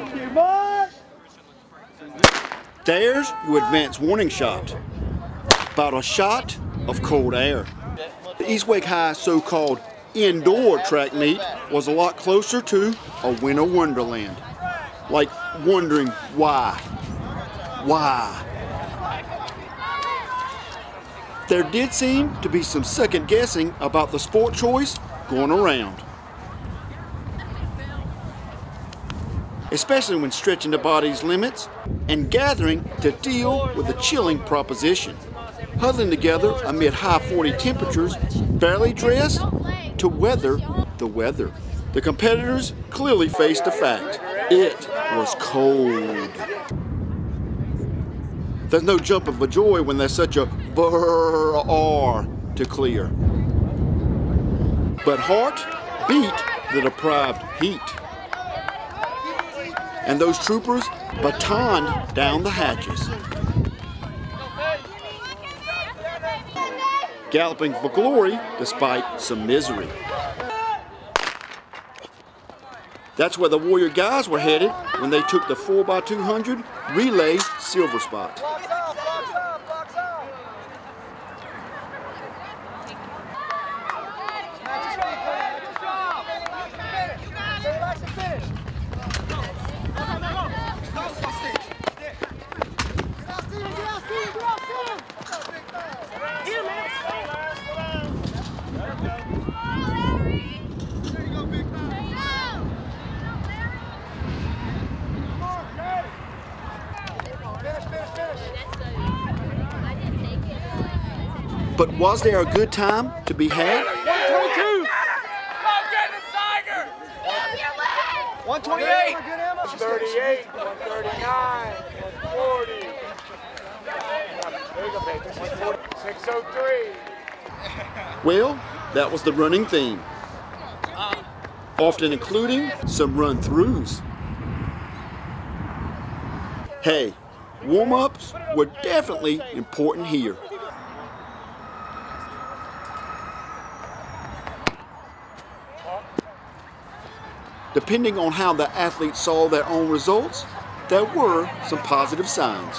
There's your advanced warning shot. About a shot of cold air. The East Wake High so-called indoor track meet was a lot closer to a winter wonderland. Like wondering why. Why? There did seem to be some second guessing about the sport choice going around. Especially when stretching the body's limits and gathering to deal with the chilling proposition. Huddling together amid high 40 temperatures, barely dressed to weather the weather. The competitors clearly faced the fact. It was cold. There's no jumping for joy when there's such a brrr to clear. But heart beat the deprived heat. And those troopers batoned down the hatches. Galloping for glory despite some misery. That's where the Warrior guys were headed when they took the 4x200 relay silver spot. But was there a good time to be had? 122! Go get him, Tiger! 128! 138, 139, 140. There you go, baby. 603. Well, that was the running theme. Often including some run-throughs. Hey, warm-ups were definitely important here. Depending on how the athletes saw their own results, there were some positive signs.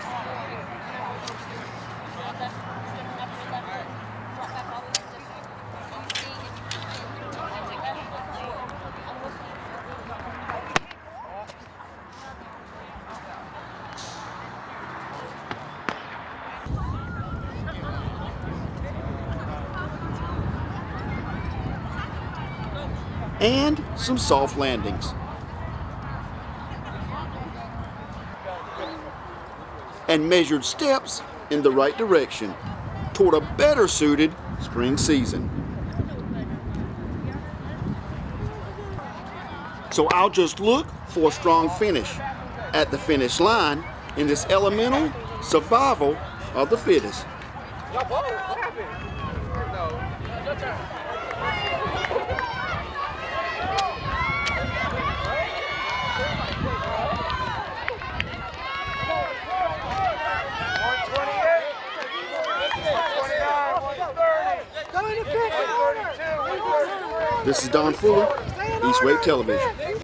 And some soft landings. And measured steps in the right direction toward a better suited spring season. So I'll just look for a strong finish at the finish line in this elemental survival of the fittest. This is Don Fuller, East Wake Television.